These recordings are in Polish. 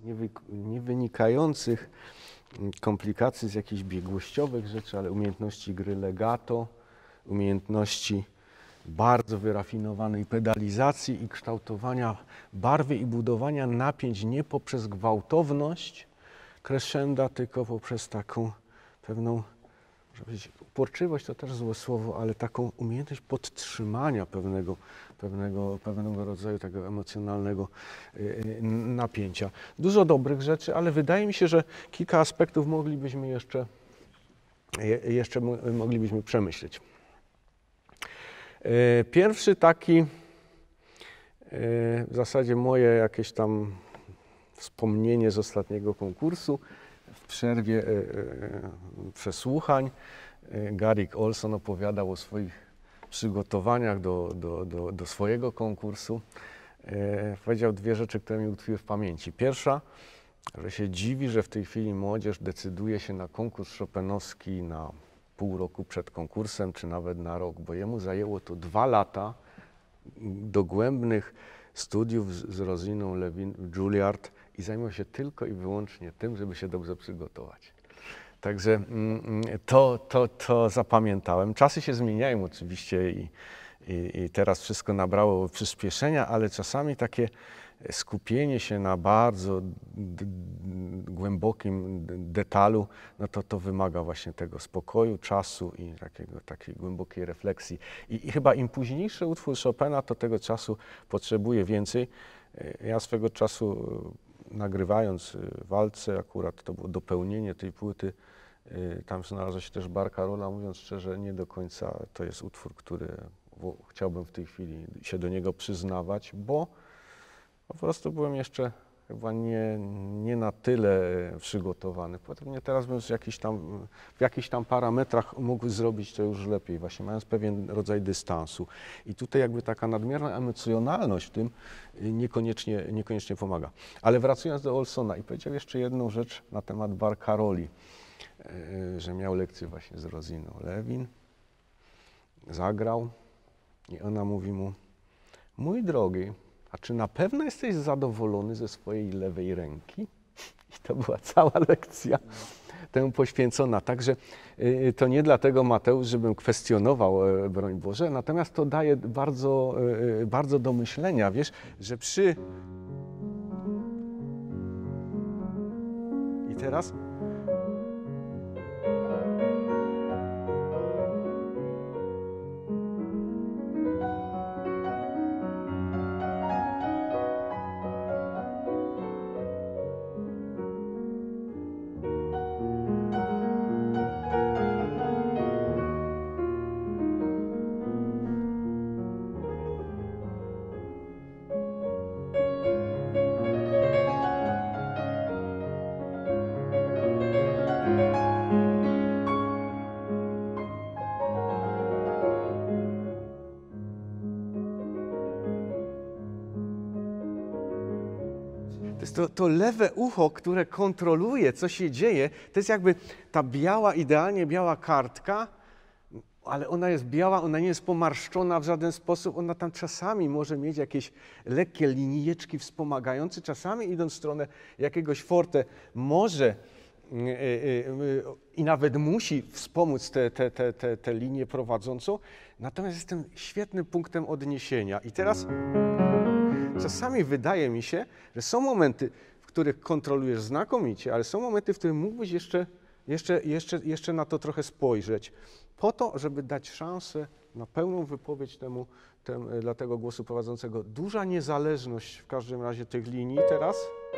nie wynikających komplikacji z jakichś biegłościowych rzeczy, ale umiejętności gry legato, umiejętności bardzo wyrafinowanej pedalizacji i kształtowania barwy i budowania napięć nie poprzez gwałtowność crescenda, tylko poprzez taką pewną, można powiedzieć, uporczywość to też złe słowo, ale taką umiejętność podtrzymania pewnego rodzaju tego emocjonalnego napięcia. Dużo dobrych rzeczy, ale wydaje mi się, że kilka aspektów moglibyśmy jeszcze moglibyśmy przemyśleć. Pierwszy taki, w zasadzie moje jakieś tam wspomnienie z ostatniego konkursu, w przerwie przesłuchań Garrick Olson opowiadał o swoich przygotowaniach do swojego konkursu. Powiedział dwie rzeczy, które mi utkwiły w pamięci. Pierwsza, że się dziwi, że w tej chwili młodzież decyduje się na konkurs chopinowski na pół roku przed konkursem, czy nawet na rok, bo jemu zajęło to 2 lata dogłębnych studiów z Rosiną Levin-Juilliard i zajmował się tylko i wyłącznie tym, żeby się dobrze przygotować. Także to zapamiętałem. Czasy się zmieniają oczywiście i teraz wszystko nabrało przyspieszenia, ale czasami takie skupienie się na bardzo głębokim detalu, no to wymaga właśnie tego spokoju, czasu i takiej głębokiej refleksji. I chyba im późniejszy utwór Chopina, to tego czasu potrzebuje więcej. Ja swego czasu nagrywając walce, akurat to było dopełnienie tej płyty, tam znalazła się też Barcarola, mówiąc szczerze, nie do końca to jest utwór, który chciałbym w tej chwili się do niego przyznawać, bo po prostu byłem jeszcze chyba nie na tyle przygotowany. Potem teraz bym w jakichś tam parametrach mógł zrobić to już lepiej, właśnie mając pewien rodzaj dystansu. I tutaj jakby taka nadmierna emocjonalność w tym niekoniecznie pomaga. Ale wracając do Olsona i powiedział jeszcze jedną rzecz na temat Barcaroli, że miał lekcję właśnie z Rosiną Levin, zagrał i ona mówi mu: mój drogi, a czy na pewno jesteś zadowolony ze swojej lewej ręki? I to była cała lekcja temu poświęcona. Także to nie dlatego, Mateusz, żebym kwestionował, broń Boże, natomiast to daje bardzo do myślenia, wiesz, że I teraz... To lewe ucho, które kontroluje, co się dzieje, to jest jakby ta biała, idealnie biała kartka, ale ona jest biała, ona nie jest pomarszczona w żaden sposób, ona tam czasami może mieć jakieś lekkie linijeczki wspomagające, czasami idąc w stronę jakiegoś forte może i nawet musi wspomóc tę linię prowadzącą, natomiast jest tym świetnym punktem odniesienia. I teraz czasami wydaje mi się, że są momenty, w których kontrolujesz znakomicie, ale są momenty, w których mógłbyś jeszcze na to trochę spojrzeć, po to, żeby dać szansę na pełną wypowiedź dla tego głosu prowadzącego. Duża niezależność w każdym razie tych linii teraz.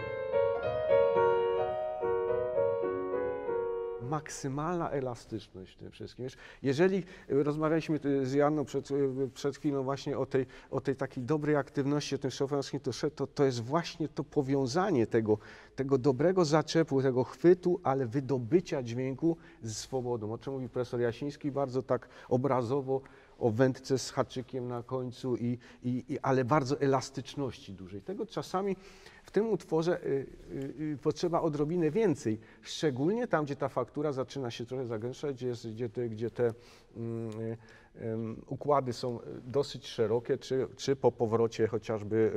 Maksymalna elastyczność w tym wszystkim. Wiesz, jeżeli rozmawialiśmy z Janną przed chwilą właśnie o tej takiej dobrej aktywności, o tym chopinowskim, to jest właśnie to powiązanie tego dobrego zaczepu, tego chwytu, ale wydobycia dźwięku z swobodą. O czym mówi profesor Jasiński bardzo tak obrazowo, o wędce z haczykiem na końcu, ale bardzo elastyczności dużej. Tego czasami w tym utworze potrzeba odrobinę więcej, szczególnie tam, gdzie ta faktura zaczyna się trochę zagęszczać, gdzie te układy są dosyć szerokie, czy po powrocie chociażby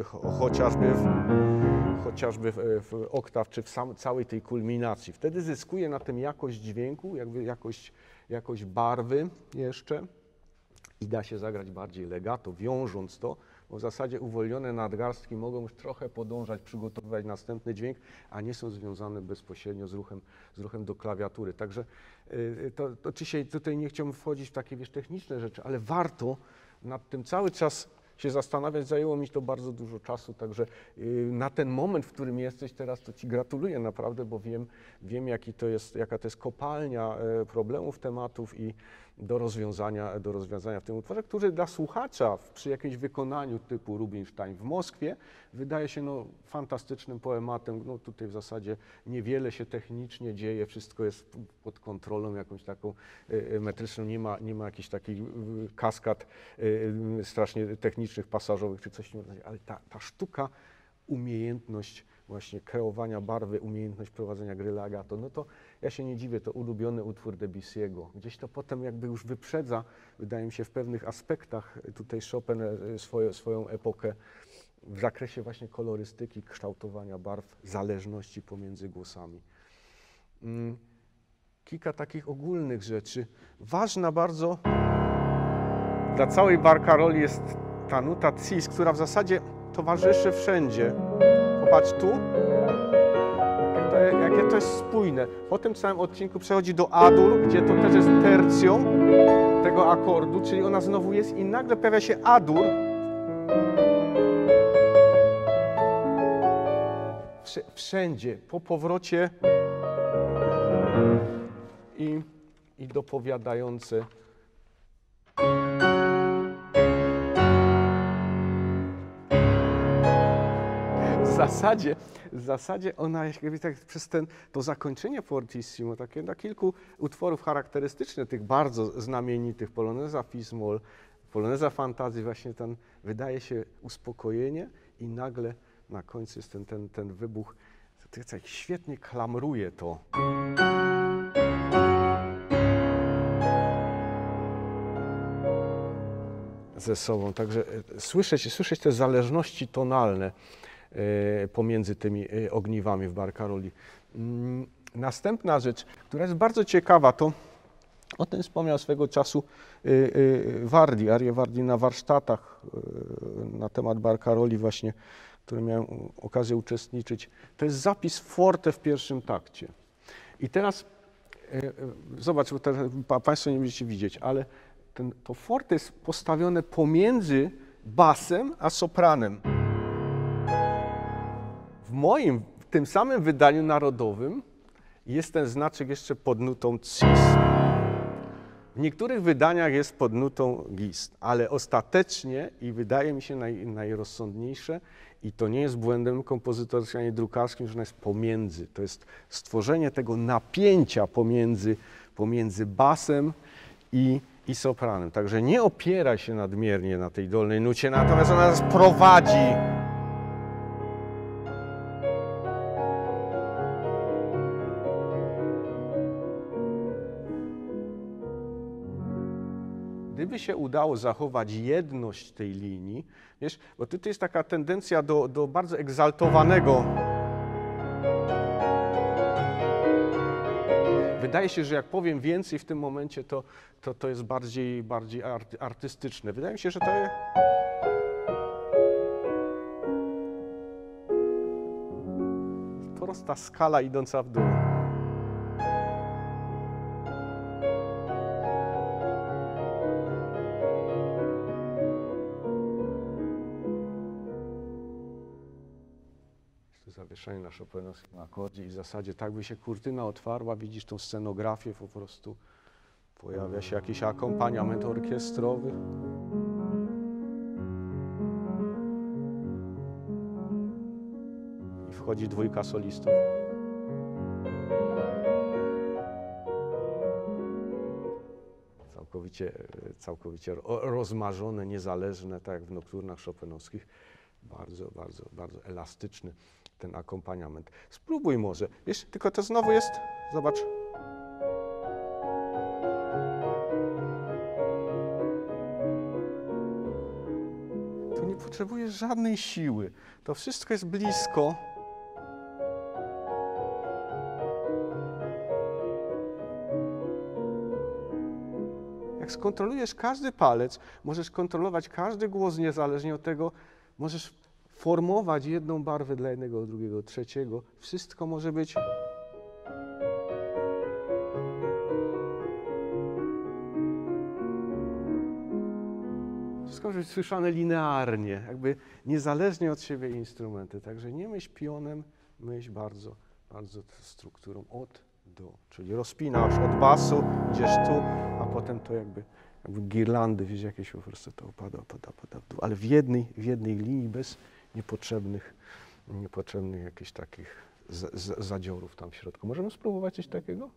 w oktaw, czy w całej tej kulminacji. Wtedy zyskuje na tym jakość dźwięku, jakby jakość barwy jeszcze i da się zagrać bardziej legato, wiążąc to, bo w zasadzie uwolnione nadgarstki mogą już trochę podążać, przygotowywać następny dźwięk, a nie są związane bezpośrednio z ruchem do klawiatury. Także to oczywiście tutaj nie chciałbym wchodzić w takie techniczne rzeczy, ale warto nad tym cały czas się zastanawiać. Zajęło mi to bardzo dużo czasu, także na ten moment, w którym jesteś teraz, to Ci gratuluję naprawdę, bo wiem jaka to jest kopalnia problemów, tematów i do rozwiązania w tym utworze, który dla słuchacza przy jakimś wykonaniu typu Rubinstein w Moskwie wydaje się fantastycznym poematem. Tutaj w zasadzie niewiele się technicznie dzieje, wszystko jest pod kontrolą jakąś taką metryczną, nie ma jakichś takich kaskad strasznie technicznych, pasażowych czy coś takiego, ale ta sztuka, umiejętność właśnie kreowania barwy, umiejętność prowadzenia gry legato, to ja się nie dziwię, to ulubiony utwór Debussy'ego. Gdzieś to potem jakby już wyprzedza, wydaje mi się, w pewnych aspektach tutaj Chopin swoją epokę w zakresie właśnie kolorystyki, kształtowania barw, zależności pomiędzy głosami. Kilka takich ogólnych rzeczy. Ważna bardzo dla całej Barcaroli jest ta nuta cis, która w zasadzie towarzyszy wszędzie. Popatrz tu, jakie to jest spójne. Po tym całym odcinku przechodzi do A-dur, gdzie to też jest tercją tego akordu, czyli ona znowu jest i nagle pojawia się A-dur. Wszędzie, po powrocie i dopowiadające. W zasadzie ona jakby tak przez to zakończenie fortissimo, takie dla kilku utworów charakterystycznych, tych bardzo znamienitych, Poloneza Fis-moll, Poloneza Fantazji, właśnie wydaje się uspokojenie i nagle na końcu jest ten wybuch, tak świetnie klamruje to. Ze sobą, także słyszeć te zależności tonalne pomiędzy tymi ogniwami w Barcaroli. Następna rzecz, która jest bardzo ciekawa, to o tym wspomniał swego czasu Verdi, Arię Verdi na warsztatach na temat Barcaroli właśnie, w którym miałem okazję uczestniczyć. To jest zapis forte w pierwszym takcie. I teraz zobacz, bo Państwo nie będziecie widzieć, ale to forte jest postawione pomiędzy basem a sopranem. W tym samym wydaniu narodowym jest ten znaczek jeszcze pod nutą cis. W niektórych wydaniach jest pod nutą gist, ale ostatecznie i wydaje mi się najrozsądniejsze i to nie jest błędem kompozytorskim ani drukarskim, że ona jest pomiędzy. To jest stworzenie tego napięcia pomiędzy basem i sopranem. Także nie opiera się nadmiernie na tej dolnej nucie, natomiast ona nas prowadzi. Gdyby się udało zachować jedność tej linii, wiesz, bo tutaj jest taka tendencja do bardzo egzaltowanego. Wydaje się, że jak powiem więcej w tym momencie, to jest bardziej artystyczne. Wydaje mi się, że to jest... Prosta skala idąca w dół. Zawieszenie na chopinowskim akordzie i w zasadzie tak by się kurtyna otwarła, widzisz tą scenografię, po prostu pojawia się jakiś akompaniament orkiestrowy. I wchodzi dwójka solistów. Całkowicie całkowicie rozmarzone, niezależne, tak jak w nokturnach chopinowskich. Bardzo, bardzo, bardzo elastyczny ten akompaniament. Spróbuj może. Wiesz, tylko to znowu jest, zobacz. Tu nie potrzebujesz żadnej siły. To wszystko jest blisko. Jak skontrolujesz każdy palec, możesz kontrolować każdy głos niezależnie od tego, możesz formować jedną barwę dla jednego, drugiego, trzeciego. Wszystko może być. Wszystko może być słyszane linearnie, jakby niezależnie od siebie instrumenty. Także nie myśl pionem, myśl bardzo, bardzo strukturą od do. Czyli rozpinasz od basu, idziesz tu, a potem to jakby girlandy, wiesz, jakieś po prostu to opada w dół. Ale w jednej linii bez niepotrzebnych jakichś takich zadziorów tam w środku. Możemy spróbować coś takiego?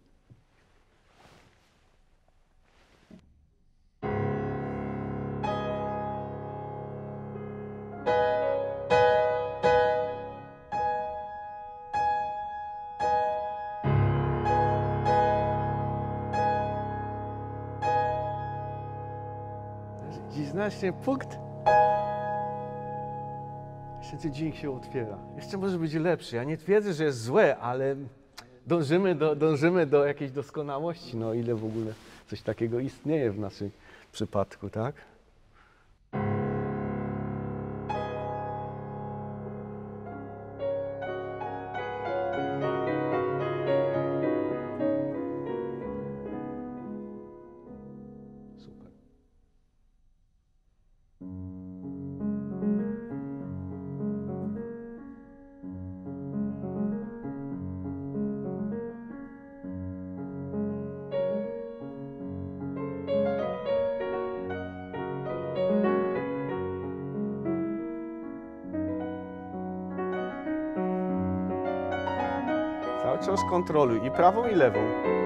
Dziś znacznie punkt. Jeszcze ten dźwięk się otwiera. Jeszcze może być lepszy. Ja nie twierdzę, że jest złe, ale dążymy do jakiejś doskonałości. No ile w ogóle coś takiego istnieje w naszym przypadku, tak? Super. Cały czas kontroluj i prawą, i lewą.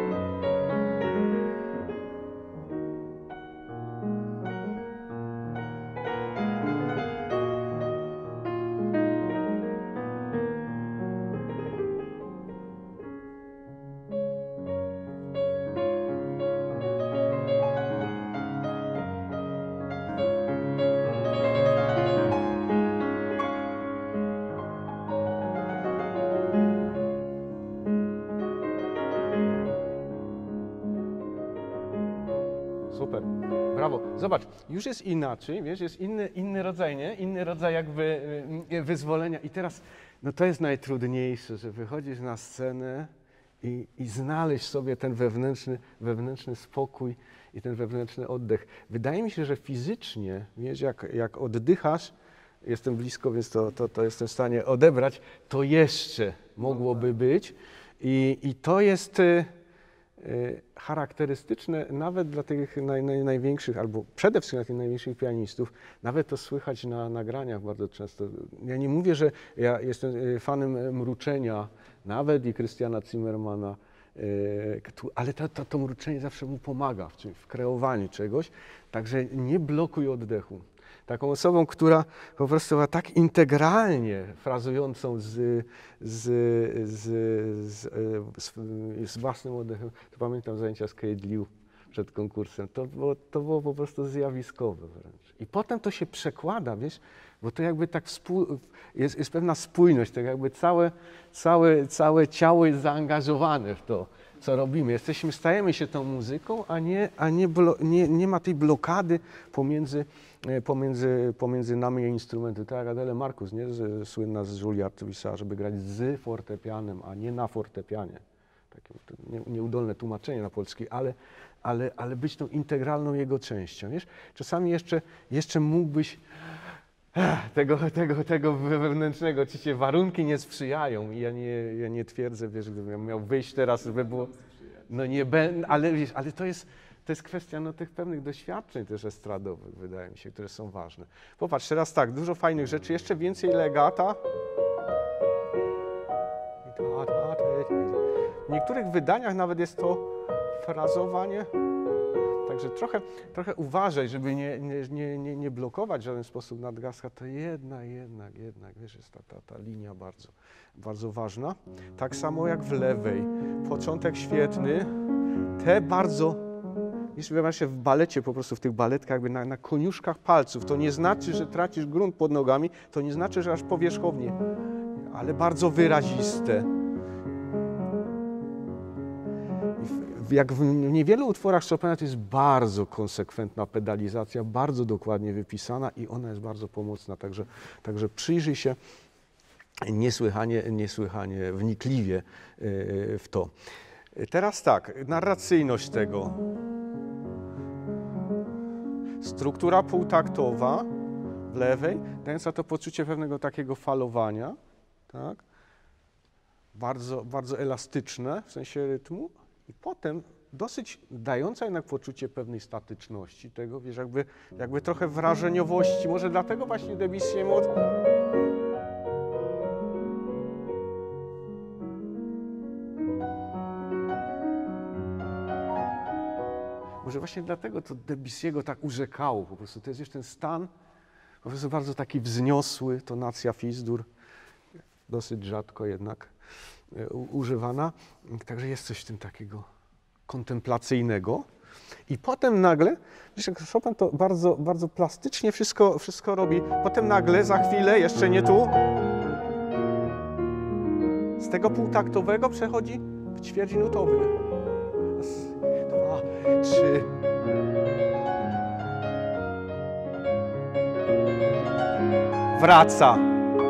Super, brawo. Zobacz, już jest inaczej, wiesz, jest inny rodzaj, nie? Inny rodzaj jakby wyzwolenia. I teraz, no to jest najtrudniejsze, że wychodzisz na scenę i znaleźć sobie ten wewnętrzny spokój i ten wewnętrzny oddech. Wydaje mi się, że fizycznie, wiesz, jak oddychasz, jestem blisko, więc to jestem w stanie odebrać, to jeszcze mogłoby być. I to jest charakterystyczne nawet dla tych największych, albo przede wszystkim dla tych największych pianistów. Nawet to słychać na nagraniach bardzo często. Ja nie mówię, że ja jestem fanem mruczenia, nawet i Christiana Zimmermana, ale to mruczenie zawsze mu pomaga w kreowaniu czegoś, także nie blokuj oddechu. Taką osobą, która po prostu była tak integralnie frazującą z własnym oddechem, to pamiętam zajęcia z Kate Liu przed konkursem. To było po prostu zjawiskowe wręcz. I potem to się przekłada, wiesz, bo to jakby tak jest pewna spójność, tak jakby całe ciało jest zaangażowane w to, co robimy. Stajemy się tą muzyką, a nie ma tej blokady pomiędzy nami a instrumentem. Tak jak Adele Marcus, nie? Słynna z Juilliard pisała, żeby grać z fortepianem, a nie na fortepianie. Takie nieudolne tłumaczenie na polski, ale być tą integralną jego częścią. Wiesz? Czasami jeszcze mógłbyś tego wewnętrznego, ci się warunki nie sprzyjają i ja nie twierdzę, wiesz, gdybym miał wyjść teraz, żeby było, no nie będę, ale wiesz, ale to jest kwestia tych pewnych doświadczeń też estradowych, wydaje mi się, które są ważne. Popatrz, teraz tak, dużo fajnych rzeczy, jeszcze więcej legata. W niektórych wydaniach nawet jest to frazowanie, Także trochę uważaj, żeby nie blokować w żaden sposób nadgarstka, to jednak, wiesz, jest ta linia bardzo ważna. Tak samo jak w lewej. Początek świetny, te bardzo, jeśli się w balecie, po prostu w tych baletkach, jakby na koniuszkach palców, to nie znaczy, że tracisz grunt pod nogami, to nie znaczy, że aż powierzchownie, ale bardzo wyraziste. Jak w niewielu utworach Chopina to jest bardzo konsekwentna pedalizacja, bardzo dokładnie wypisana i ona jest bardzo pomocna, także przyjrzyj się niesłychanie wnikliwie w to. Teraz tak, narracyjność tego. Struktura półtaktowa w lewej, dająca to poczucie pewnego takiego falowania, tak? Bardzo elastyczne w sensie rytmu. I potem dosyć dająca jednak poczucie pewnej statyczności tego, wiesz, jakby trochę wrażeniowości. Może dlatego właśnie Debussy może właśnie dlatego to Debussy'ego tak urzekało po prostu. To jest już ten stan po prostu bardzo taki wzniosły, tonacja fizdur, dosyć rzadko jednak używana. Także jest coś w tym takiego kontemplacyjnego. I potem nagle, wiesz, Chopin to bardzo plastycznie wszystko robi. Potem nagle, za chwilę, jeszcze nie tu, z tego półtaktowego przechodzi w ćwierćnutowy. Raz, dwa, trzy. Wraca.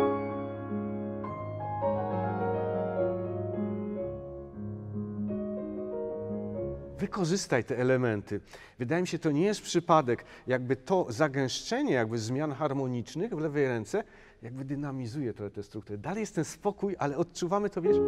Wykorzystaj te elementy. Wydaje mi się, to nie jest przypadek. Jakby to zagęszczenie jakby zmian harmonicznych w lewej ręce jakby dynamizuje trochę te struktury. Dalej jest ten spokój, ale odczuwamy to, wiesz,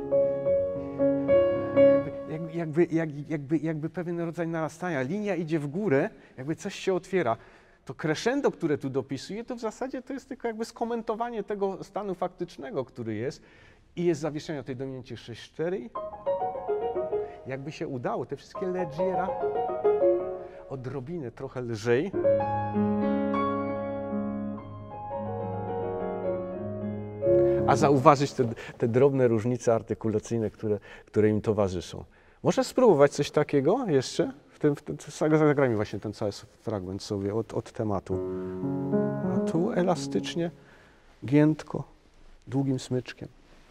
jakby pewien rodzaj narastania. Linia idzie w górę, jakby coś się otwiera. To crescendo, które tu dopisuje, to w zasadzie to jest tylko jakby skomentowanie tego stanu faktycznego, który jest i jest zawieszenie na tej dominancie 6-4. Jakby się udało, te wszystkie leggiera odrobinę trochę lżej. A zauważyć te drobne różnice artykulacyjne, które im towarzyszą. Może spróbować coś takiego jeszcze? Zagrajmy właśnie ten cały fragment sobie od tematu. A tu elastycznie, giętko, długim smyczkiem.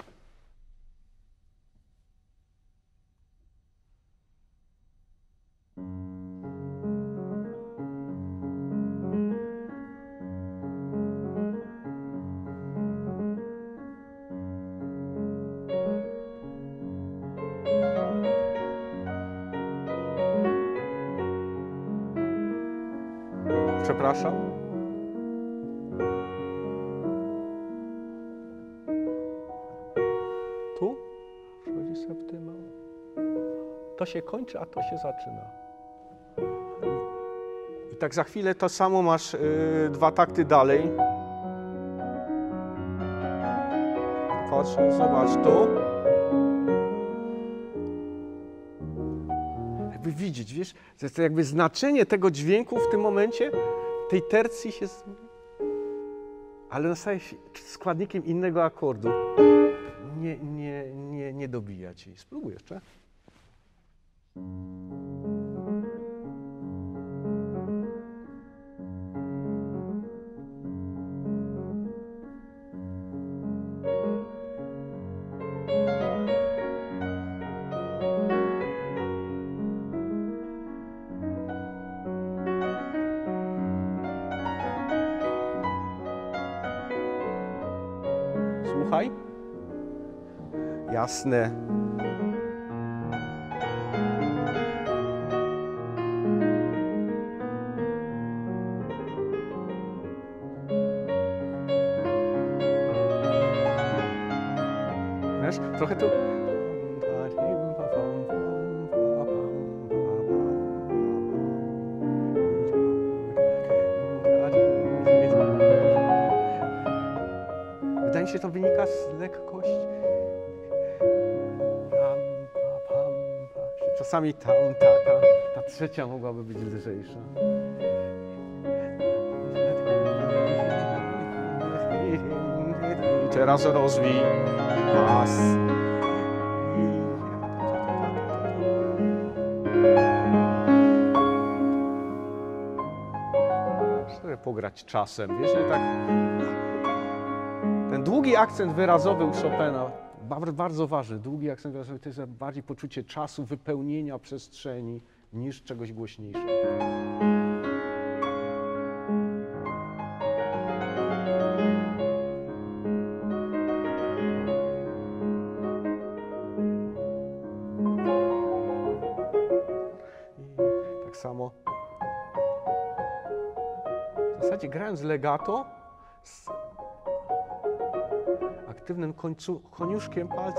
Przepraszam. Tu przychodzi septyma. To się kończy, a to się zaczyna. I tak za chwilę to samo masz dwa takty dalej. Patrz, zobacz tu. Jakby widzieć, wiesz, to jakby znaczenie tego dźwięku w tym momencie, tej tercji się... Ale staje się składnikiem innego akordu. Nie dobija cię. Spróbuj jeszcze. Słuchaj. Jasne. Wiesz, trochę tu... Wydaje mi się, to wynika z lekkości. Czasami ta trzecia mogłaby być lżejsza. I teraz rozwij pas. Sobie pograć czasem, wiesz, że tak. Ten długi akcent wyrazowy u Chopina, bardzo ważny, długi akcent wyrazowy to jest bardziej poczucie czasu, wypełnienia przestrzeni niż czegoś głośniejszego. I tak samo w zasadzie grając legato z aktywnym koniuszkiem palca.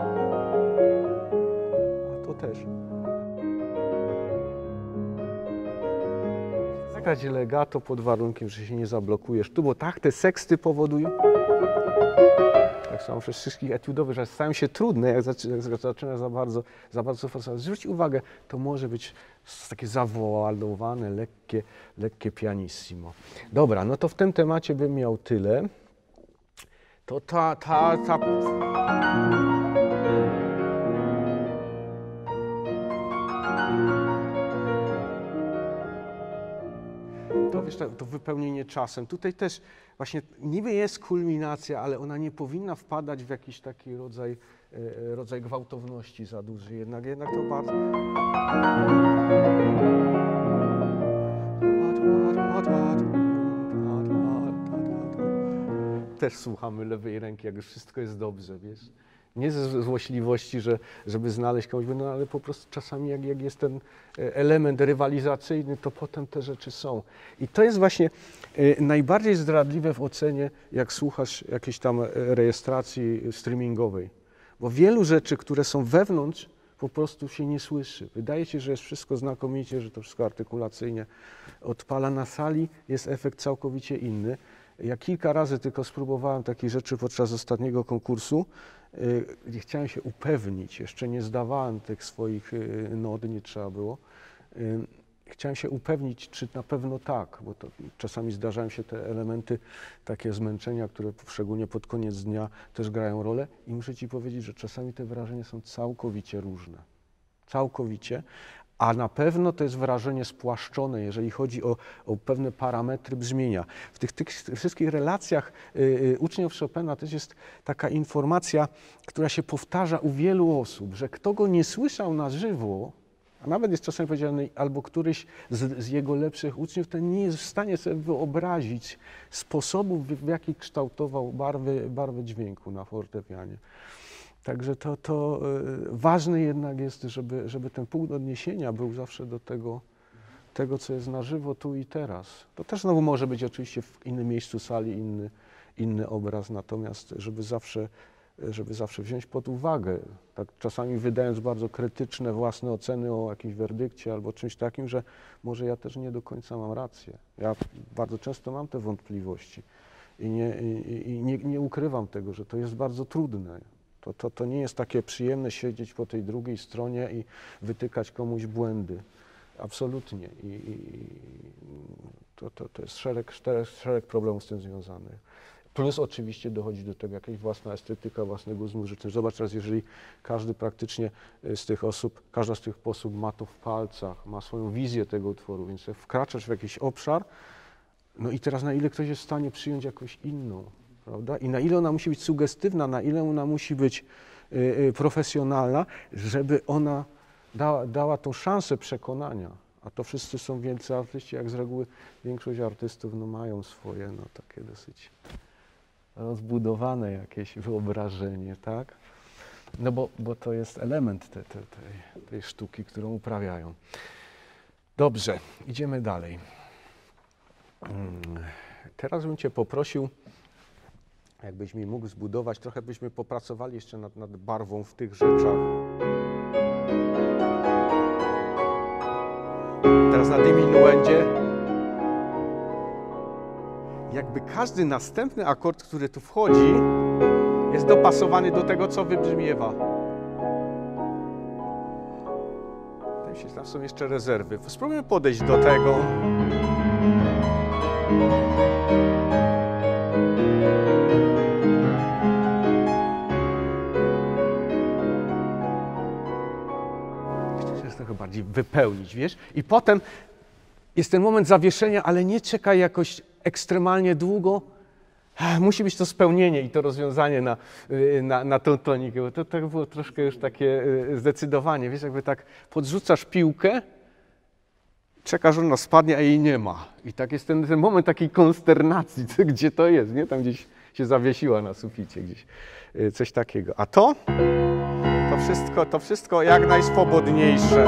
A to też. Zagrać legato pod warunkiem, że się nie zablokujesz tu, bo tak te seksty powodują. Tak samo przez wszystkich etiudowych, że stają się trudne, jak zaczyna za bardzo forsować. Zwróć uwagę, to może być takie zawoalowane, lekkie pianissimo. Dobra, no to w tym temacie bym miał tyle. To wiesz, to wypełnienie czasem. Tutaj też właśnie niby jest kulminacja, ale ona nie powinna wpadać w jakiś taki rodzaj gwałtowności za duży. Jednak to bardzo... Też słuchamy lewej ręki, jak już wszystko jest dobrze, wiesz. Nie ze złośliwości, żeby znaleźć komuś, no ale po prostu czasami jak jest ten element rywalizacyjny, to potem te rzeczy są. I to jest właśnie najbardziej zdradliwe w ocenie, jak słuchasz jakiejś tam rejestracji streamingowej. Bo wielu rzeczy, które są wewnątrz, po prostu się nie słyszy. Wydaje się, że jest wszystko znakomicie, że to wszystko artykulacyjnie odpala. Na sali jest efekt całkowicie inny. Ja kilka razy tylko spróbowałem takich rzeczy podczas ostatniego konkursu, gdzie chciałem się upewnić, jeszcze nie zdawałem tych swoich nod, nie trzeba było. Chciałem się upewnić, czy na pewno tak, bo to czasami zdarzają się te elementy takie zmęczenia, które szczególnie pod koniec dnia też grają rolę i muszę Ci powiedzieć, że czasami te wrażenia są całkowicie różne. Całkowicie. A na pewno to jest wrażenie spłaszczone, jeżeli chodzi o pewne parametry brzmienia. W tych wszystkich relacjach uczniów Chopina też jest taka informacja, która się powtarza u wielu osób, że kto go nie słyszał na żywo, a nawet jest czasem powiedziane, albo któryś z jego lepszych uczniów, ten nie jest w stanie sobie wyobrazić sposobów, w jaki kształtował barwy dźwięku na fortepianie. Także to ważne jednak jest, żeby ten punkt odniesienia był zawsze do tego, co jest na żywo tu i teraz. To też znowu może być oczywiście w innym miejscu sali inny obraz, natomiast żeby zawsze wziąć pod uwagę, tak czasami wydając bardzo krytyczne własne oceny o jakimś werdykcie albo czymś takim, że może ja też nie do końca mam rację. Ja bardzo często mam te wątpliwości i nie ukrywam tego, że to jest bardzo trudne. To nie jest takie przyjemne siedzieć po tej drugiej stronie i wytykać komuś błędy. Absolutnie. To jest szereg problemów z tym związanych. Plus oczywiście dochodzi do tego jakaś własna estetyka, własny gust muzyczny. Zobacz teraz, jeżeli praktycznie z tych osób, każda z tych osób ma to w palcach, ma swoją wizję tego utworu, więc jak wkraczasz w jakiś obszar, no i teraz na ile ktoś jest w stanie przyjąć jakąś inną, prawda? I na ile ona musi być sugestywna, na ile ona musi być profesjonalna, żeby ona dała tą szansę przekonania. A to wszyscy są wielcy artyści, jak z reguły większość artystów no, mają swoje no, takie dosyć rozbudowane jakieś wyobrażenie, tak? No bo to jest element tej sztuki, którą uprawiają. Dobrze, idziemy dalej. Teraz bym Cię poprosił, jakbyś mi mógł zbudować, trochę byśmy popracowali jeszcze nad barwą w tych rzeczach. Teraz na diminuendzie. Jakby każdy następny akord, który tu wchodzi, jest dopasowany do tego, co wybrzmiewa. Wydaje mi się, że tam są jeszcze rezerwy. Spróbujmy podejść do tego. Myślę, że trochę bardziej wypełnić, wiesz? I potem jest ten moment zawieszenia, ale nie czekaj jakoś ekstremalnie długo. Musi być to spełnienie i to rozwiązanie na tą tonikę, bo to było troszkę już takie zdecydowanie, wiesz, jakby tak podrzucasz piłkę, czekasz, że ona spadnie, a jej nie ma. I tak jest ten moment takiej konsternacji, gdzie to jest, nie? Tam gdzieś się zawiesiła na suficie, gdzieś coś takiego. A to wszystko jak najswobodniejsze.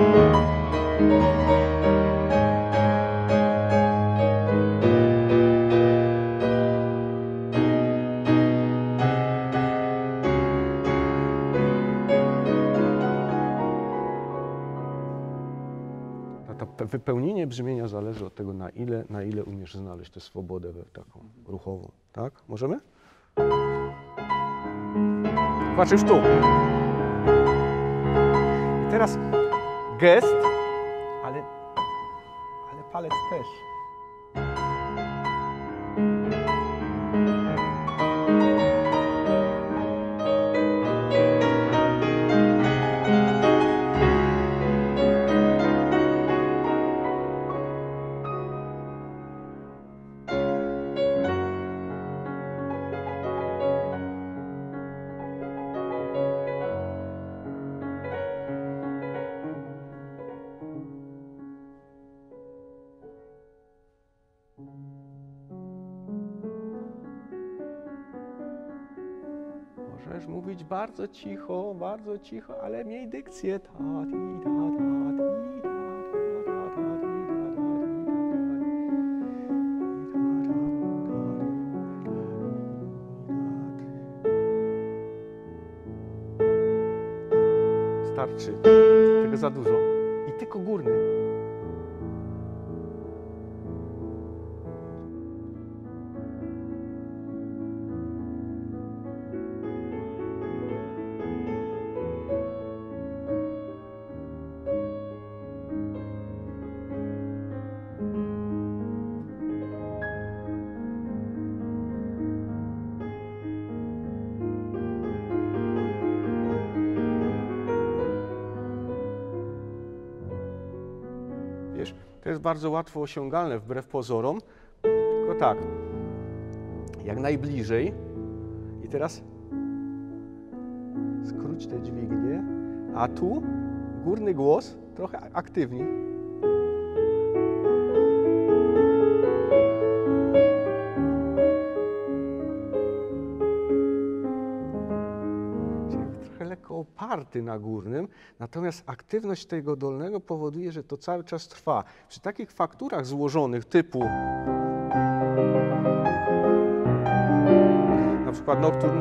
Wypełnienie brzmienia zależy od tego, na ile umiesz znaleźć tę swobodę taką ruchową. Tak? Możemy? Patrz już tu. I teraz gest, ale palec też. Możesz mówić bardzo cicho, ale miej dykcję. Starczy. Tego za dużo. I tylko górny. Wiesz, to jest bardzo łatwo osiągalne wbrew pozorom, tylko tak, jak najbliżej i teraz skróć te dźwignie, a tu górny głos trochę aktywniej. Lekko oparty na górnym, natomiast aktywność tego dolnego powoduje, że to cały czas trwa. Przy takich fakturach złożonych typu na przykład nocturn,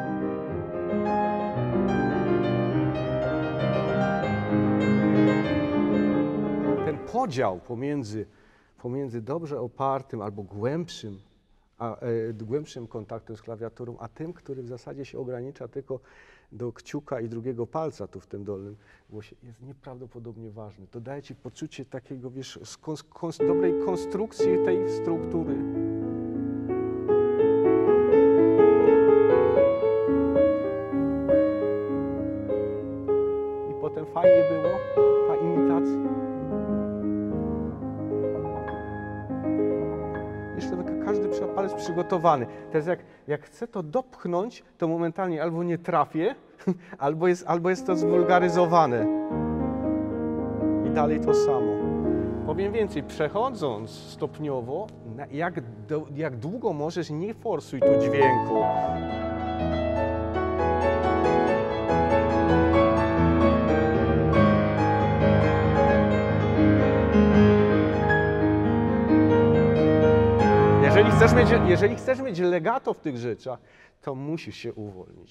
ten podział pomiędzy dobrze opartym albo głębszym kontaktem z klawiaturą, a tym, który w zasadzie się ogranicza tylko do kciuka i drugiego palca tu w tym dolnym głosie, jest nieprawdopodobnie ważny. To daje ci poczucie takiego, wiesz, dobrej konstrukcji tej struktury. I potem fajnie było ta imitacja. Każdy palec przygotowany. Teraz jak chcę to dopchnąć, to momentalnie albo nie trafię, albo jest to zwulgaryzowane. I dalej to samo. Powiem więcej, przechodząc stopniowo, jak długo możesz, nie forsuj tu dźwięku. Jeżeli chcesz mieć legato w tych rzeczach, to musisz się uwolnić.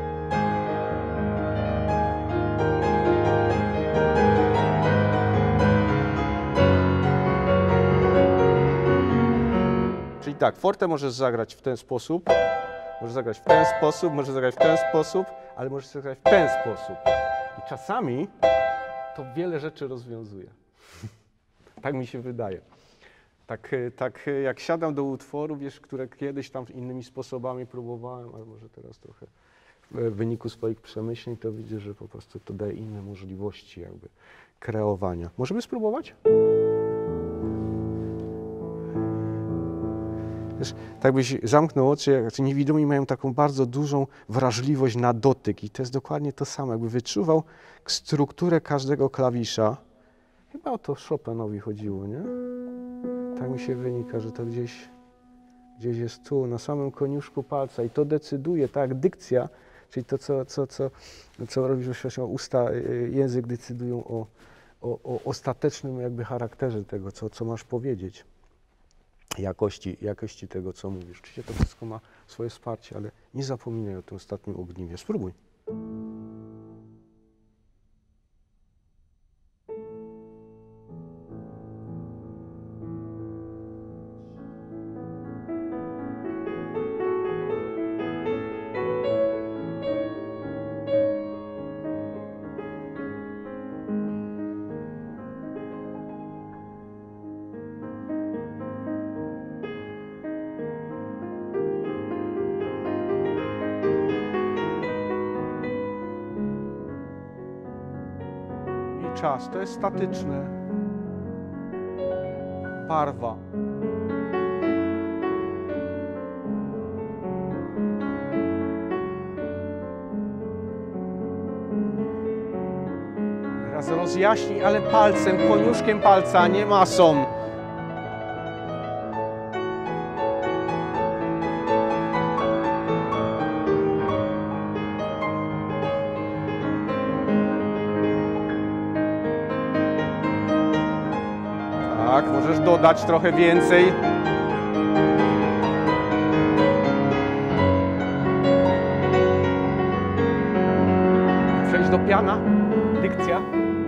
Czyli tak, forte możesz zagrać w ten sposób, możesz zagrać w ten sposób, możesz zagrać w ten sposób, ale możesz zagrać w ten sposób. I czasami to wiele rzeczy rozwiązuje. Tak mi się wydaje. Tak jak siadam do utworu, wiesz, które kiedyś tam innymi sposobami próbowałem, ale może teraz trochę w wyniku swoich przemyśleń, to widzę, że po prostu to daje inne możliwości jakby kreowania. Możemy spróbować? Wiesz, tak byś zamknął oczy, jak niewidomi mają taką bardzo dużą wrażliwość na dotyk i to jest dokładnie to samo, jakby wyczuwał strukturę każdego klawisza. Chyba o to Chopinowi chodziło, nie? Tak mi się wynika, że to gdzieś jest tu, na samym koniuszku palca i to decyduje, tak, dykcja, czyli to, co robisz, usta, język decydują o ostatecznym jakby charakterze tego, co masz powiedzieć, jakości tego, co mówisz. Oczywiście to wszystko ma swoje wsparcie, ale nie zapominaj o tym ostatnim ogniwie. Spróbuj. Czas, to jest statyczne. Barwa. Teraz rozjaśnij, ale palcem, koniuszkiem palca, nie masą. Tak, możesz dodać trochę więcej. Przejść do piana, dykcja.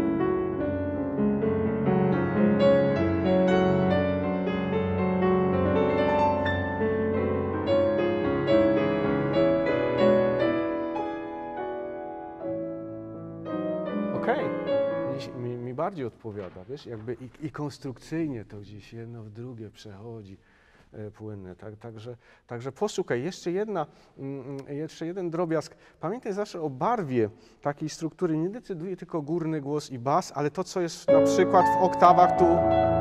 Okej. Mi bardziej odpowiada, wiesz, jakby i konstrukcyjnie to gdzieś jedno w drugie przechodzi płynne, tak? Także poszukaj, jeszcze jeden drobiazg. Pamiętaj zawsze o barwie takiej struktury, nie decyduje tylko górny głos i bas, ale to, co jest na przykład w oktawach tu.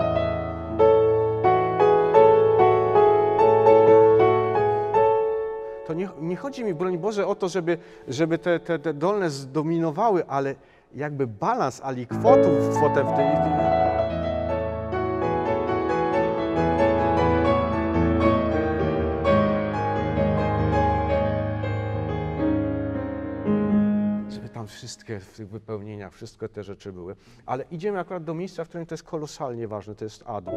To nie chodzi mi, broń Boże, o to, żeby te dolne zdominowały, ale jakby balans alikwotów w tej... Żeby tam wszystkie w tych wypełnieniach, wszystkie te rzeczy były. Ale idziemy akurat do miejsca, w którym to jest kolosalnie ważne, to jest A-dur.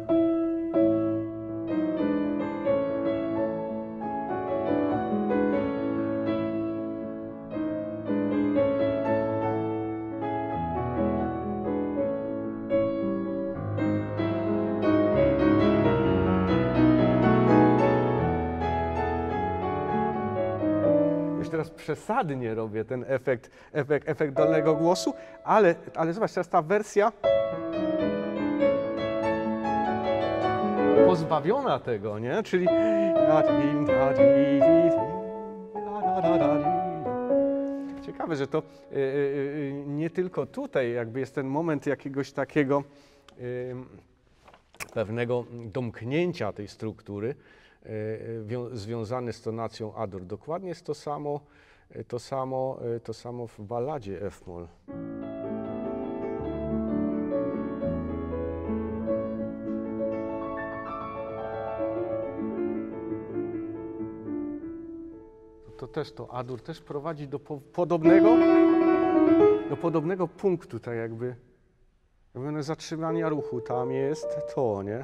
Teraz przesadnie robię ten efekt dolnego głosu, ale zobacz, teraz ta wersja pozbawiona tego, nie? Czyli ciekawe, że to nie tylko tutaj jakby jest ten moment jakiegoś takiego pewnego domknięcia tej struktury, związany z tonacją A-dur. Dokładnie jest to samo w balladzie F-moll. To A-dur też prowadzi do podobnego punktu, tak jakby zatrzymania ruchu. Tam jest to, nie?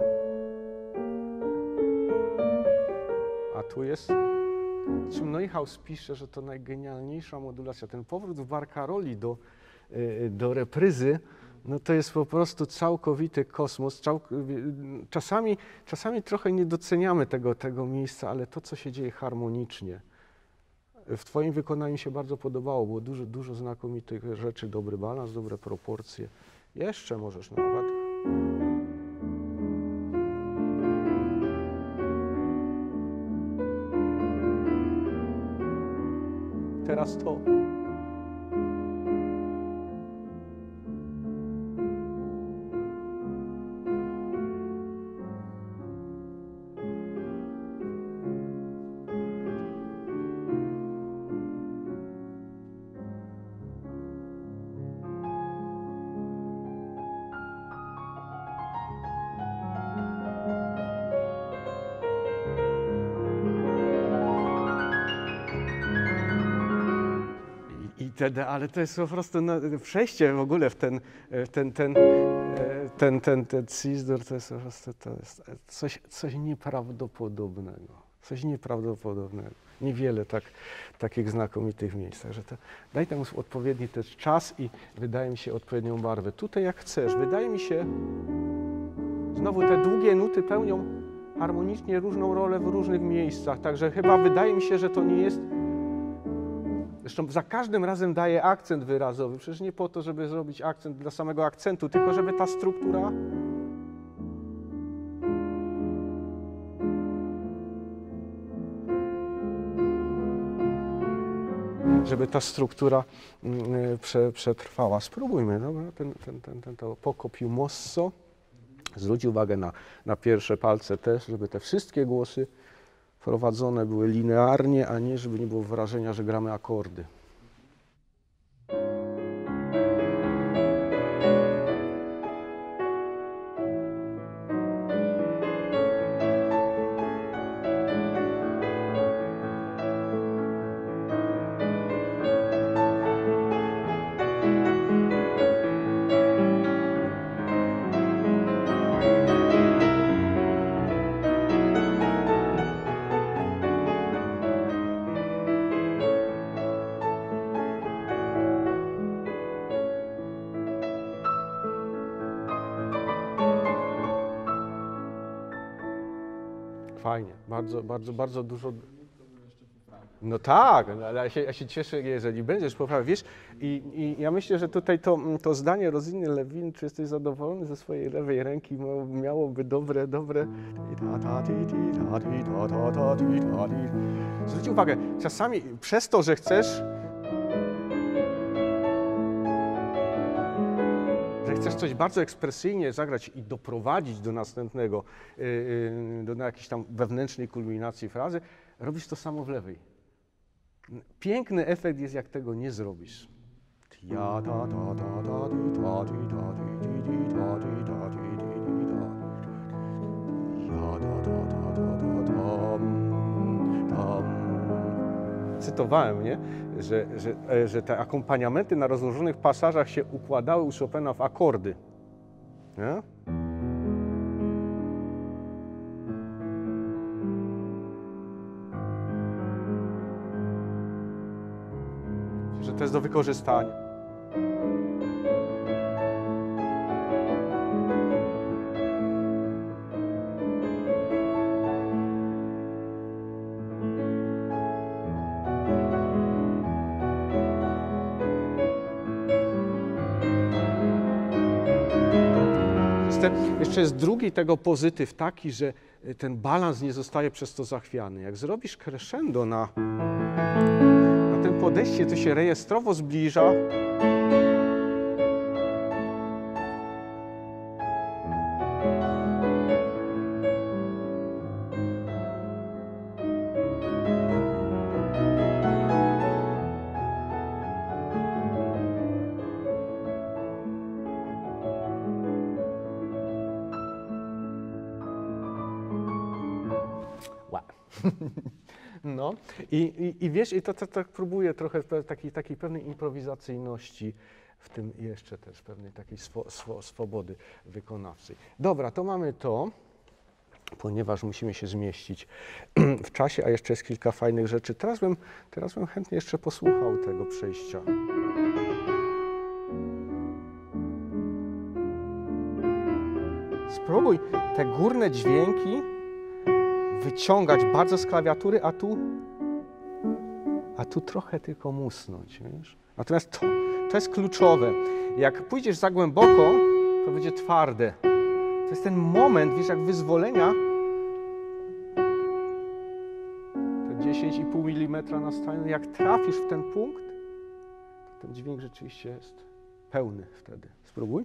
A tu jest, czym Neuhaus pisze, że to najgenialniejsza modulacja. Ten powrót w Barcaroli do repryzy, no to jest po prostu całkowity kosmos. Czasami trochę nie doceniamy tego miejsca, ale to, co się dzieje harmonicznie, w Twoim wykonaniu mi się bardzo podobało, było dużo znakomitych rzeczy, dobry balans, dobre proporcje. Jeszcze możesz nawet. Teraz to. Ale to jest po prostu przejście w ogóle w ten C-dur, to jest po prostu coś nieprawdopodobnego. Coś nieprawdopodobnego. Niewiele takich znakomitych miejsc. Także daj temu odpowiedni też czas i wydaje mi się odpowiednią barwę. Tutaj jak chcesz. Wydaje mi się, znowu te długie nuty pełnią harmonicznie różną rolę w różnych miejscach. Także chyba wydaje mi się, że to nie jest. Zresztą za każdym razem daję akcent wyrazowy. Przecież nie po to, żeby zrobić akcent dla samego akcentu, tylko żeby ta struktura przetrwała. Spróbujmy, dobra? To poco più mosso. Zwróć uwagę na pierwsze palce też, żeby te wszystkie głosy prowadzone były linearnie, a nie żeby nie było wrażenia, że gramy akordy. Fajnie, bardzo dużo. No tak, ale ja się cieszę, jeżeli będziesz poprawiał. Wiesz, i ja myślę, że tutaj to zdanie Rosiny Lewin, czy jesteś zadowolony ze swojej lewej ręki, miałoby dobre. Zwróć uwagę, czasami przez to, że chcesz coś bardzo ekspresyjnie zagrać i doprowadzić do następnego, do jakiejś tam wewnętrznej kulminacji frazy, robisz to samo w lewej. Piękny efekt jest, jak tego nie zrobisz. Cytowałem, nie? Że te akompaniamenty na rozłożonych pasażach się układały u Chopina w akordy. Nie? Że to jest do wykorzystania. Jeszcze jest drugi tego pozytyw taki, że ten balans nie zostaje przez to zachwiany. Jak zrobisz crescendo na tym podejście, to się rejestrowo zbliża. No i wiesz, i to tak próbuję trochę takiej pewnej improwizacyjności, w tym jeszcze też pewnej takiej swobody wykonawczej. Dobra, to mamy to, ponieważ musimy się zmieścić w czasie, a jeszcze jest kilka fajnych rzeczy. Teraz bym chętnie jeszcze posłuchał tego przejścia. Spróbuj te górne dźwięki wyciągać bardzo z klawiatury, a tu a tu trochę tylko musnąć, wiesz? Natomiast to jest kluczowe. Jak pójdziesz za głęboko, to będzie twarde. To jest ten moment, wiesz, jak wyzwolenia, te 10,5 mm na stajnię, jak trafisz w ten punkt, to ten dźwięk rzeczywiście jest pełny wtedy. Spróbuj.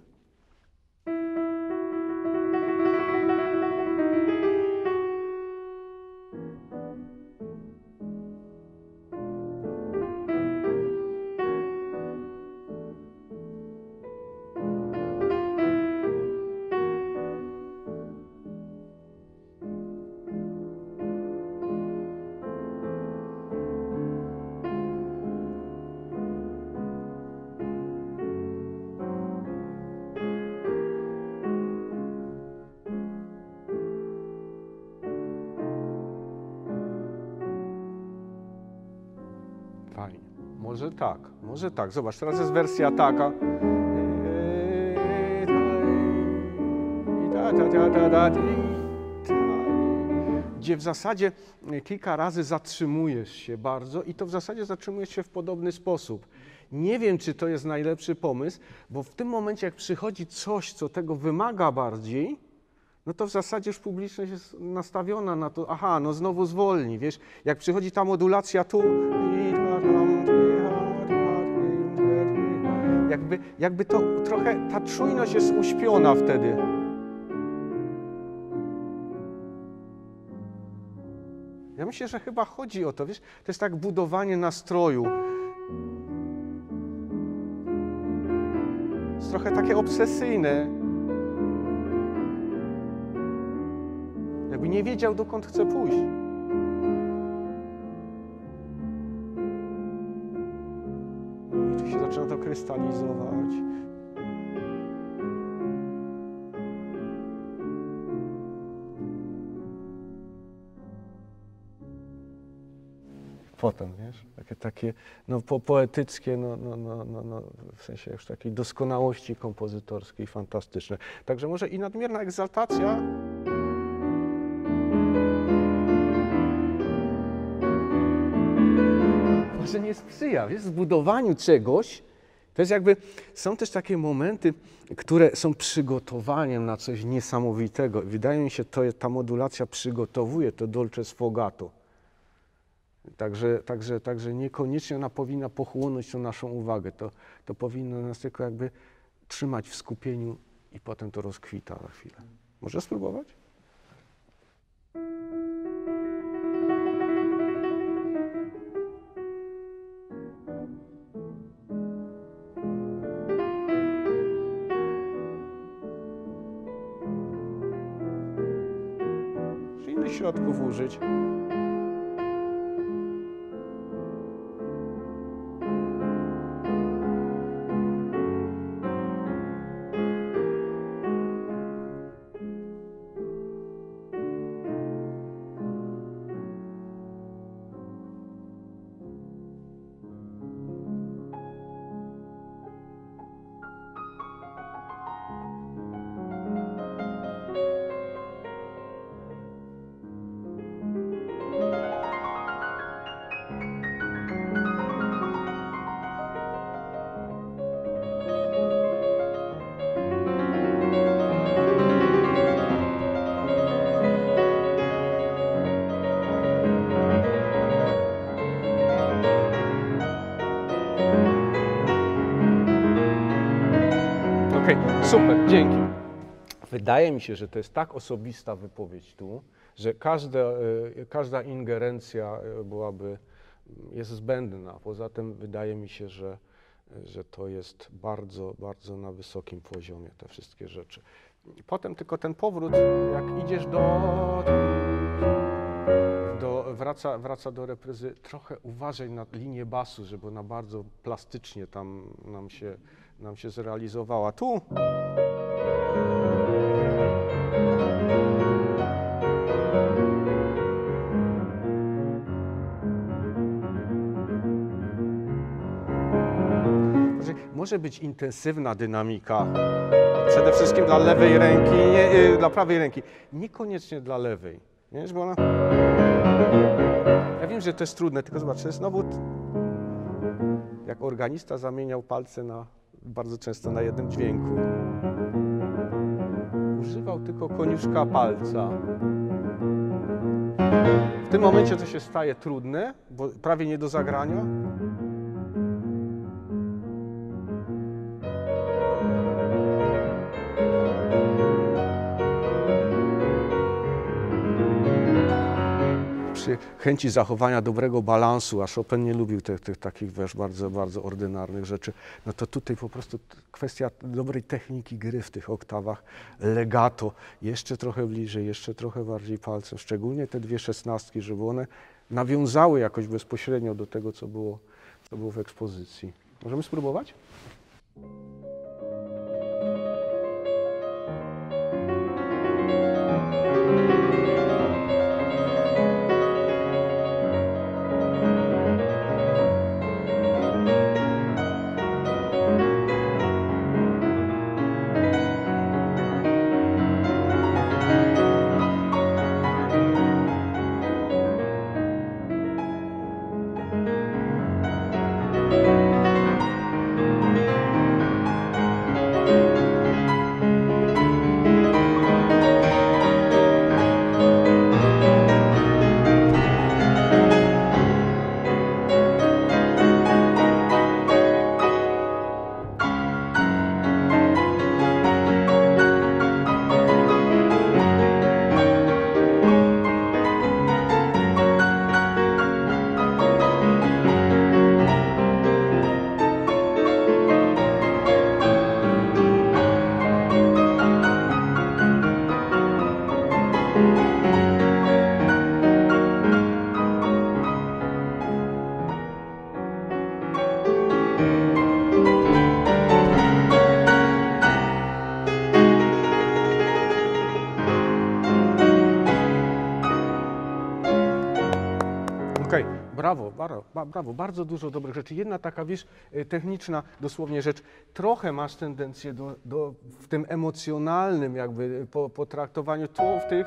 Fajnie. Może tak. Zobacz, teraz jest wersja taka. Gdzie w zasadzie kilka razy zatrzymujesz się bardzo i to w zasadzie zatrzymujesz się w podobny sposób. Nie wiem, czy to jest najlepszy pomysł, bo w tym momencie, jak przychodzi coś, co tego wymaga bardziej, no to w zasadzie już publiczność jest nastawiona na to, aha, no znowu zwolni, wiesz, jak przychodzi ta modulacja tu, jakby to trochę, ta czujność jest uśpiona wtedy. Ja myślę, że chyba chodzi o to, wiesz, to jest tak budowanie nastroju. Jest trochę takie obsesyjne. Jakby nie wiedział, dokąd chce pójść. I tu się zaczyna to krystalizować. Potem, wiesz, takie no, poetyckie, w sensie już takiej doskonałości kompozytorskiej, fantastyczne. Także może i nadmierna egzaltacja. Może nie sprzyja, wiesz, zbudowaniu czegoś. To jest jakby, są też takie momenty, które są przygotowaniem na coś niesamowitego. Wydaje mi się, ta modulacja przygotowuje to dolce sfogato. Także niekoniecznie ona powinna pochłonąć tą naszą uwagę. To powinno nas tylko jakby trzymać w skupieniu i potem to rozkwita za chwilę. Może spróbować? Czy innych środków użyć? Okej, super, dzięki. Wydaje mi się, że to jest tak osobista wypowiedź tu, że każda ingerencja jest zbędna. Poza tym wydaje mi się, że to jest bardzo, bardzo na wysokim poziomie te wszystkie rzeczy. Potem tylko ten powrót, jak idziesz wraca do repryzy, trochę uważaj na linię basu, żeby ona bardzo plastycznie tam nam się zrealizowała. Tu. Może być intensywna dynamika, przede wszystkim dla lewej ręki, dla prawej ręki, niekoniecznie dla lewej. Wiesz, bo ona... Ja wiem, że to jest trudne, tylko zobacz, to jest znowu jak organista zamieniał palce bardzo często na jednym dźwięku. Używał tylko koniuszka palca. W tym momencie to się staje trudne, bo prawie nie do zagrania. Przy chęci zachowania dobrego balansu, a Chopin nie lubił tych takich, wiesz, bardzo, bardzo ordynarnych rzeczy, no to tutaj po prostu kwestia dobrej techniki gry w tych oktawach, legato, jeszcze trochę bliżej, jeszcze trochę bardziej palcem, szczególnie te dwie szesnastki, żeby one nawiązały jakoś bezpośrednio do tego, co było w ekspozycji. Możemy spróbować? Okej, brawo, brawo, bardzo dużo dobrych rzeczy. Jedna taka, wiesz, techniczna dosłownie rzecz. Trochę masz tendencję w tym emocjonalnym jakby potraktowaniu tu w tych...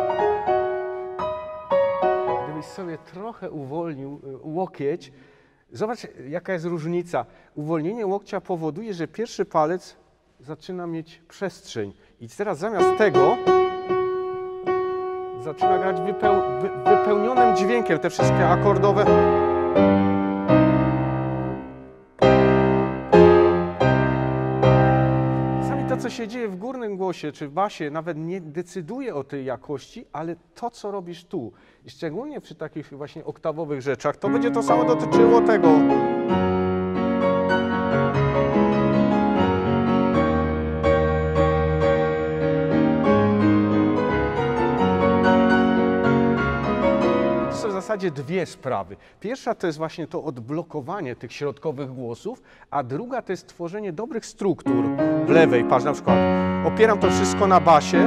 Gdybyś sobie trochę uwolnił łokieć, zobacz jaka jest różnica. Uwolnienie łokcia powoduje, że pierwszy palec zaczyna mieć przestrzeń. I teraz zamiast tego zaczyna grać wypełnionym dźwiękiem te wszystkie akordowe. Czasami to, co się dzieje w górnym głosie czy w basie, nawet nie decyduje o tej jakości, ale to, co robisz tu, i szczególnie przy takich właśnie oktawowych rzeczach, to będzie to samo dotyczyło tego. W zasadzie dwie sprawy. Pierwsza to jest właśnie to odblokowanie tych środkowych głosów, a druga to jest tworzenie dobrych struktur w lewej. Patrz, na przykład opieram to wszystko na basie.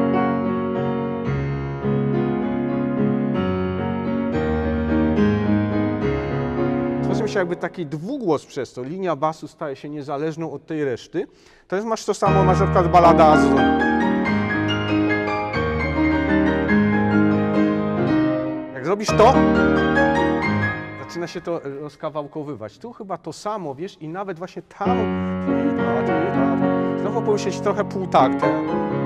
Tworzy mi się jakby taki dwugłos przez to. Linia basu staje się niezależną od tej reszty. To jest, masz to samo, masz na przykład baladazo. Jak zrobisz to, zaczyna się to rozkawałkowywać. Tu chyba to samo, wiesz, i nawet właśnie tam znowu połysieć trochę półtaktem.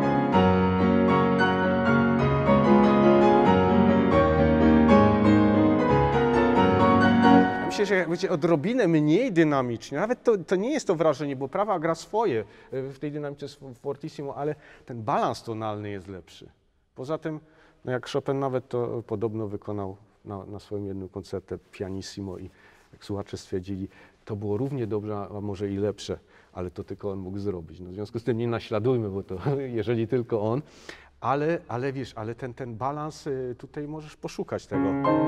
Myślę, że jak będzie odrobinę mniej dynamicznie, nawet to nie jest to wrażenie, bo prawa gra swoje w tej dynamice fortissimo, ale ten balans tonalny jest lepszy. Poza tym, no jak Chopin nawet to podobno wykonał na swoim jednym koncercie pianissimo i jak słuchacze stwierdzili, to było równie dobrze, a może i lepsze, ale to tylko on mógł zrobić. No, w związku z tym nie naśladujmy, bo to jeżeli tylko on, ale wiesz, ale ten balans, tutaj możesz poszukać tego.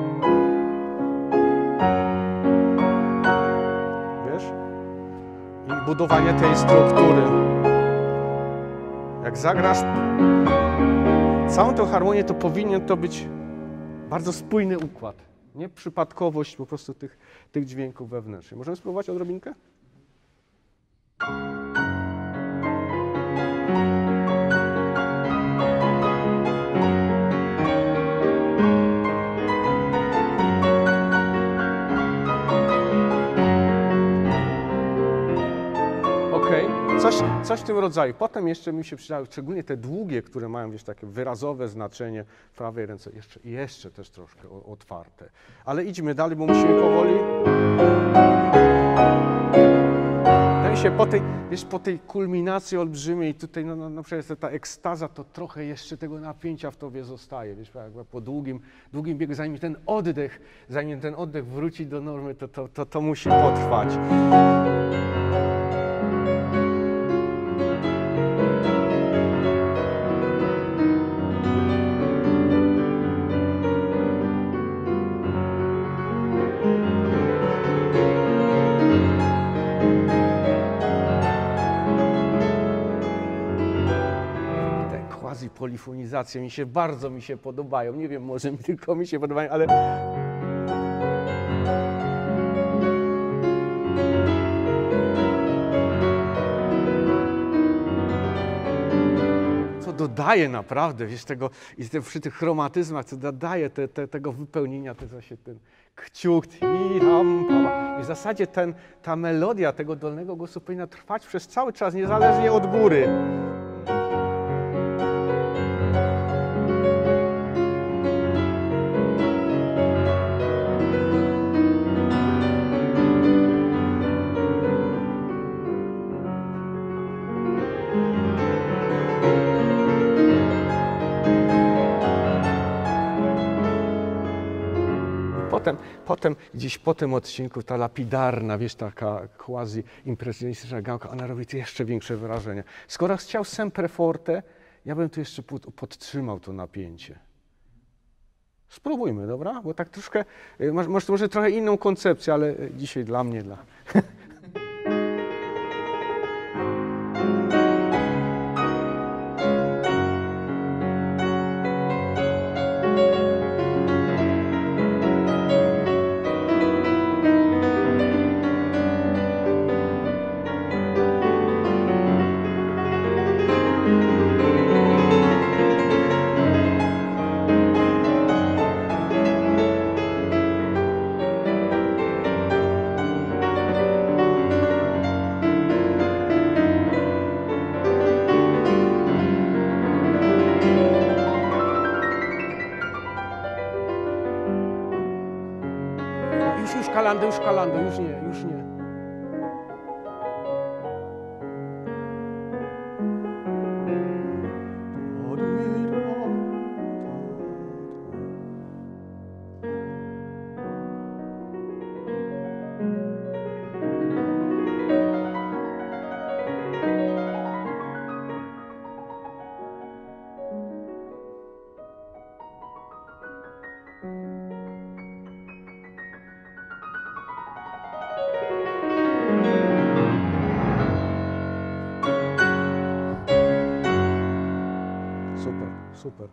Wiesz? I budowanie tej struktury. Jak zagrasz całą tę harmonię, to powinien to być bardzo spójny układ. Nie przypadkowość po prostu tych dźwięków wewnętrznych. Możemy spróbować odrobinkę? coś w tym rodzaju. Potem jeszcze mi się przydały, szczególnie te długie, które mają, wiesz, takie wyrazowe znaczenie w prawej ręce, jeszcze też troszkę otwarte. Ale idźmy dalej, bo musimy powoli. Wydaje się, po tej kulminacji olbrzymiej, tutaj na przykład ta ekstaza, to trochę jeszcze tego napięcia w tobie zostaje, wiesz, jakby po długim biegu, zanim ten oddech wróci do normy, to musi potrwać. Polifonizacje bardzo mi się podobają. Nie wiem, może tylko mi się podobają, ale co dodaje naprawdę, wiesz, tego i przy tych chromatyzmach, co dodaje tego wypełnienia, to właśnie ten kciuk i w zasadzie ta melodia tego dolnego głosu powinna trwać przez cały czas, niezależnie od góry. Gdzieś po tym odcinku ta lapidarna, wiesz, taka quasi-impresjonistyczna gałka, ona robi tu jeszcze większe wrażenie. Skoro chciał sempre forte, ja bym tu jeszcze podtrzymał to napięcie. Spróbujmy, dobra? Bo tak troszkę, może trochę inną koncepcję, ale dzisiaj dla mnie, Już kalando, już nie. Super.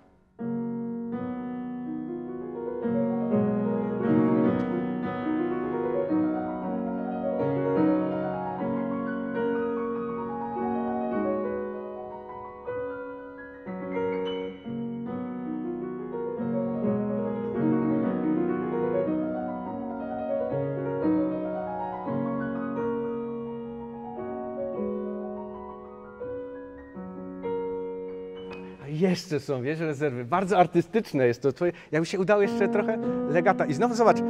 Jeszcze są, wiesz, rezerwy. Bardzo artystyczne jest to. Jakby się udało jeszcze trochę legata. I znowu zobacz,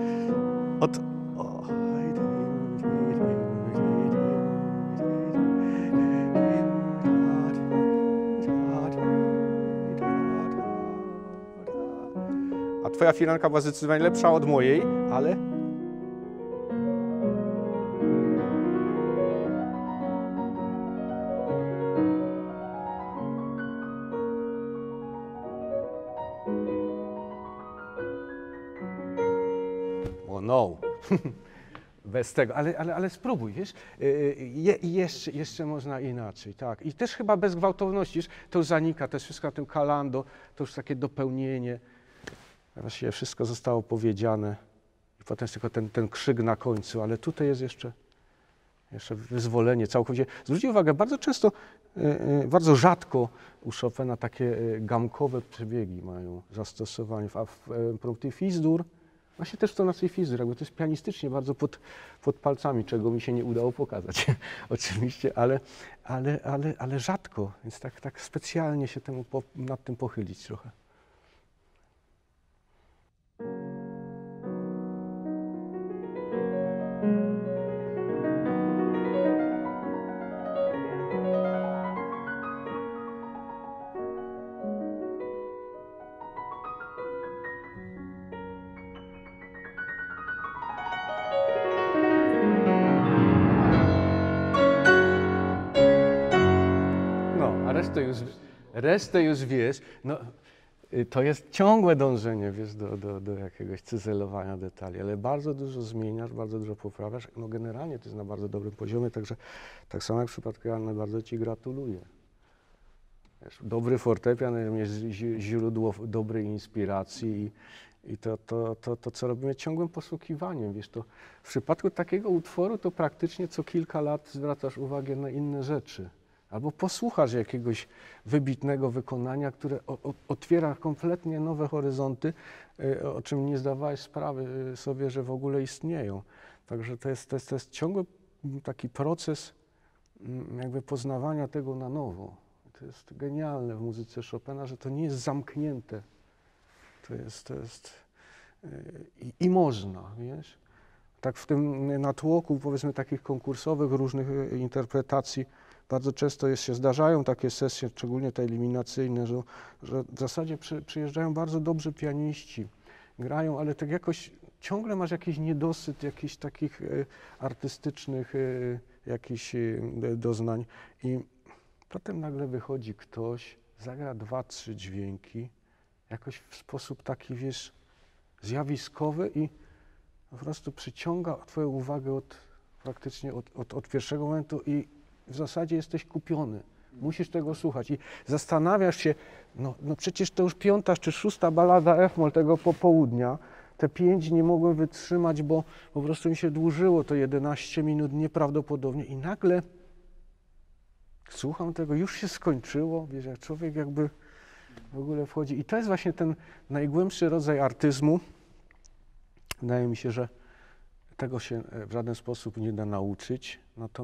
a twoja firanka była zdecydowanie lepsza od mojej, ale... No, bez tego, ale spróbuj, wiesz, jeszcze można inaczej, tak. I też chyba bez gwałtowności, wiesz, to już zanika, też wszystko na tym kalando, to już takie dopełnienie, właściwie wszystko zostało powiedziane i potem jest tylko ten krzyk na końcu, ale tutaj jest jeszcze wyzwolenie całkowicie. Zwróćcie uwagę, bardzo często, bardzo rzadko u Chopina takie gamkowe przebiegi mają zastosowanie, a w Imperativ Fis-dur Właśnie też to naszej fizyce, jakby to jest pianistycznie bardzo pod palcami, czego mi się nie udało pokazać oczywiście, ale rzadko, więc tak specjalnie się nad tym pochylić trochę. Resztę już wiesz, no, to jest ciągłe dążenie, wiesz, do jakiegoś cyzelowania detali, ale bardzo dużo zmieniasz, bardzo dużo poprawiasz, no generalnie to jest na bardzo dobrym poziomie, także tak samo jak w przypadku Joanny, bardzo Ci gratuluję. Wiesz, dobry fortepian jest źródło dobrej inspiracji i to, co robimy ciągłym poszukiwaniem, wiesz, to w przypadku takiego utworu to praktycznie co kilka lat zwracasz uwagę na inne rzeczy. Albo posłuchasz jakiegoś wybitnego wykonania, które otwiera kompletnie nowe horyzonty, o czym nie zdawałeś sprawy sobie, że w ogóle istnieją. Także to jest ciągły taki proces jakby poznawania tego na nowo. To jest genialne w muzyce Chopina, że to nie jest zamknięte. To jest i można, wiesz. Tak w tym natłoku, powiedzmy, takich konkursowych różnych interpretacji, bardzo często się zdarzają takie sesje, szczególnie te eliminacyjne, że w zasadzie przyjeżdżają bardzo dobrzy pianiści, grają, ale tak jakoś ciągle masz jakiś niedosyt jakichś takich artystycznych jakichś doznań i potem nagle wychodzi ktoś, zagra 2-3 dźwięki, jakoś w sposób taki, wiesz, zjawiskowy i po prostu przyciąga Twoją uwagę praktycznie od pierwszego momentu i w zasadzie jesteś kupiony. Musisz tego słuchać i zastanawiasz się, no przecież to już 5. czy 6. balada F-moll tego popołudnia, te 5 nie mogłem wytrzymać, bo po prostu mi się dłużyło to 11 minut nieprawdopodobnie i nagle słucham tego, już się skończyło, wiesz, jak człowiek jakby w ogóle wchodzi i to jest właśnie ten najgłębszy rodzaj artyzmu. Wydaje mi się, że tego się w żaden sposób nie da nauczyć,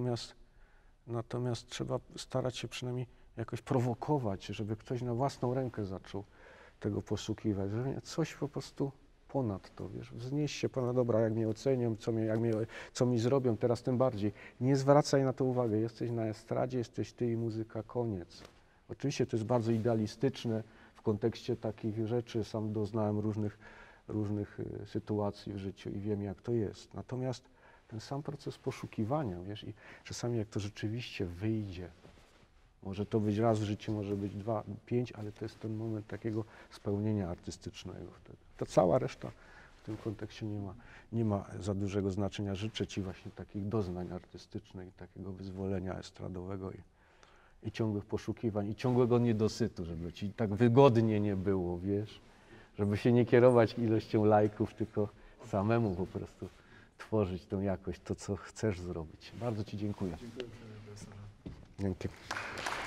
natomiast trzeba starać się przynajmniej jakoś prowokować, żeby ktoś na własną rękę zaczął tego poszukiwać, żeby coś po prostu ponad to, wiesz, wznieść się ponad, dobra, jak mnie ocenią, co mi zrobią, teraz tym bardziej. Nie zwracaj na to uwagę, jesteś na estradzie, jesteś ty i muzyka, koniec. Oczywiście to jest bardzo idealistyczne w kontekście takich rzeczy, sam doznałem różnych sytuacji w życiu i wiem, jak to jest. Natomiast ten sam proces poszukiwania, wiesz, i czasami jak to rzeczywiście wyjdzie, może to być raz w życiu, może być 2, 5, ale to jest ten moment takiego spełnienia artystycznego wtedy. Ta cała reszta w tym kontekście nie ma za dużego znaczenia. Życzę Ci właśnie takich doznań artystycznych, takiego wyzwolenia estradowego i ciągłych poszukiwań, i ciągłego niedosytu, żeby Ci tak wygodnie nie było, wiesz, żeby się nie kierować ilością lajków, tylko samemu po prostu tworzyć tą jakość, to co chcesz zrobić. Bardzo Ci dziękuję. Dziękuję, profesorze. Dzięki.